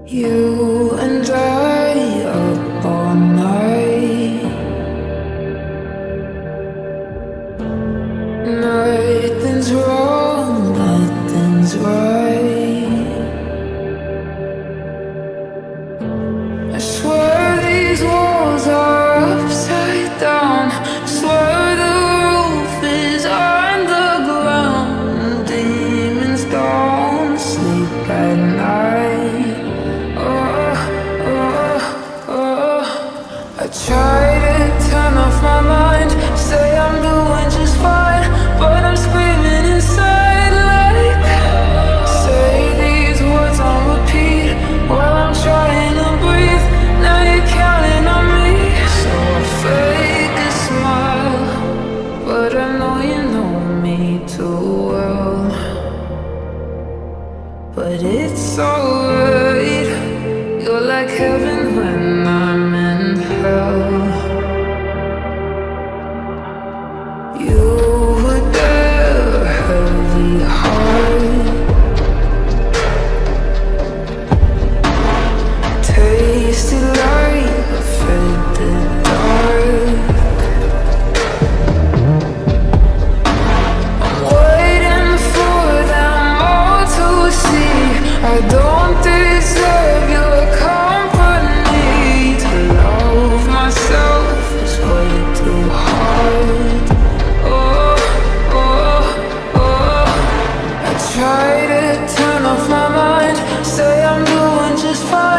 You and I up all night. Nothing's wrong, nothing's right. I swear these walls are upside down. I swear the roof is underground. Demons don't sleep at night. I try to turn off my mind, say I'm doing just fine, but I'm screaming inside like, say these words on repeat while I'm trying to breathe. Now you're counting on me, so I fake a smile, but I know you know me too well. But it's alright, you're like heaven when I'm in hell. You were there, heavy heart. Tasted like a fed the dark. I'm waiting for them all to see I don't deserve your company. To love myself is way too hard. I try to turn off my mind, say I'm doing just fine,